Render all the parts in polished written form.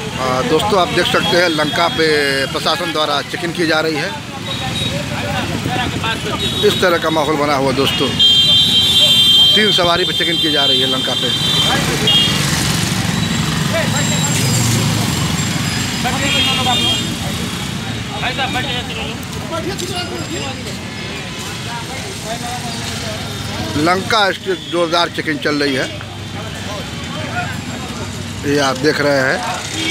दोस्तों, आप देख सकते हैं लंका पे प्रशासन द्वारा चेकिंग की जा रही है। इस तरह का माहौल बना हुआ दोस्तों। 3 सवारी पे चेकिंग की जा रही है लंका पे। लंका स्ट्रीट जोरदार चेकिंग चल रही है। ये आप देख रहे हैं,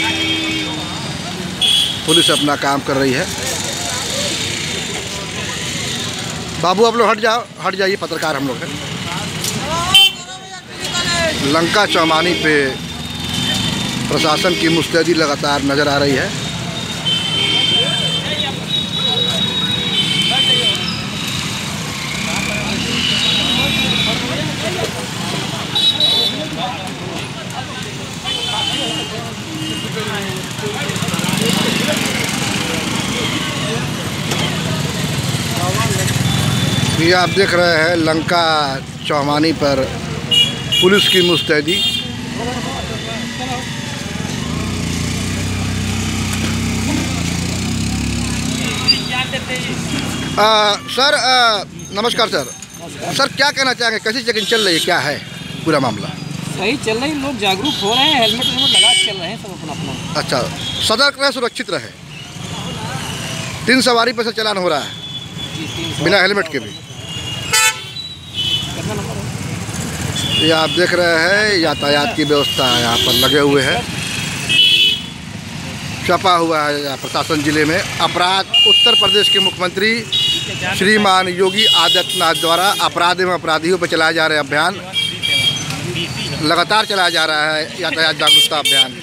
पुलिस अपना काम कर रही है। बाबू आप लोग हट जाइए, पत्रकार हम लोग हैं। लंका चौमानी पे प्रशासन की मुस्तैदी लगातार नज़र आ रही है। ये आप देख रहे हैं लंका चौमानी पर पुलिस की मुस्तैदी। सर नमस्कार सर। सर क्या कहना चाहेंगे, कैसी चेकिंग चल रही है, क्या है पूरा मामला? सही चल रही, लोग जागरूक हो रहे हैं, हेलमेट लगा के चल रहे हैं सब अपना। अच्छा, सतर्क रहे, सुरक्षित रहे। 3 सवारी पर से चालान हो रहा है बिना हेलमेट के भी। ये आप देख रहे हैं यातायात की व्यवस्था यहाँ पर लगे हुए हैं, छपा हुआ है प्रशासन जिले में। अपराध उत्तर प्रदेश के मुख्यमंत्री श्रीमान योगी आदित्यनाथ द्वारा अपराध एवं अपराधियों पर चलाए जा रहे अभियान लगातार चलाया जा रहा है, यातायात जागरूकता अभियान।